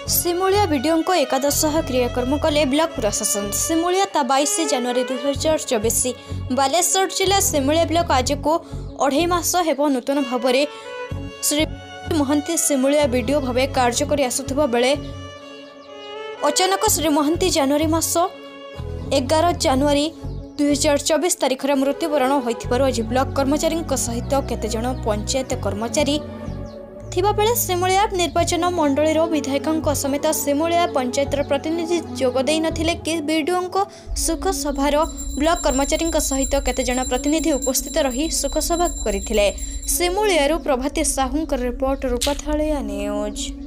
Simulia video को एकादश क्रियाकर्म कले ब्लॉक प्रशासन। सिमुलिया 22 जनवरी 2024 बालेश्वर जिला सिमुलिया ब्लॉक आज को 2.5 मास हेब नूतन भाव में श्री महंती सिमुलिया वीडियो भाव कार्य कर आसुवा बेले अचानक श्री महंती जनवरी मास 11 जनवरी 2024 तारीख में मृत्युवरण होइथिबारु आज ब्लॉक कर्मचारी सहित केतेजन पंचायत कर्मचारी थिबा बेले सिमुलिया निर्वाचन मंडली विधायकों समेत सिमुलिया पंचायत प्रतिनिधि जोगदे नथिले कि वीडियो को सुख सभार ब्लॉक कर्मचारी सहित केतेजन प्रतिनिधि उपस्थित रही सुख सभा करथिले। Simulia Prabhati Sahu report Rupathalia news.